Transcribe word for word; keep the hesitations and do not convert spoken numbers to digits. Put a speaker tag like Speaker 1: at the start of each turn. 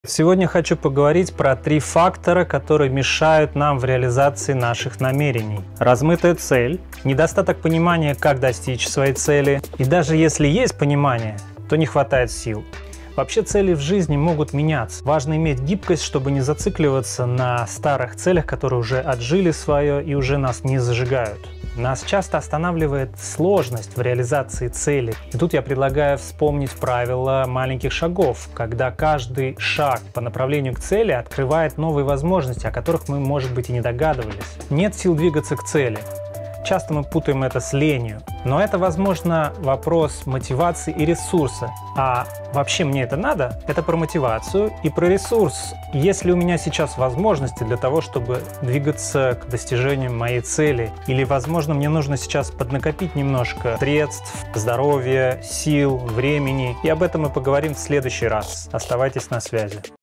Speaker 1: Сегодня хочу поговорить про три фактора, которые мешают нам в реализации наших намерений. Размытая цель, недостаток понимания, как достичь своей цели, и даже если есть понимание, то не хватает сил. Вообще цели в жизни могут меняться. Важно иметь гибкость, чтобы не зацикливаться на старых целях, которые уже отжили свое и уже нас не зажигают. Нас часто останавливает сложность в реализации цели. И тут я предлагаю вспомнить правило маленьких шагов, когда каждый шаг по направлению к цели открывает новые возможности, о которых мы, может быть, и не догадывались. Нет сил двигаться к цели. Часто мы путаем это с ленью, но это, возможно, вопрос мотивации и ресурса. А вообще мне это надо? Это про мотивацию и про ресурс. Есть ли у меня сейчас возможности для того, чтобы двигаться к достижению моей цели? Или, возможно, мне нужно сейчас поднакопить немножко средств, здоровья, сил, времени? И об этом мы поговорим в следующий раз. Оставайтесь на связи.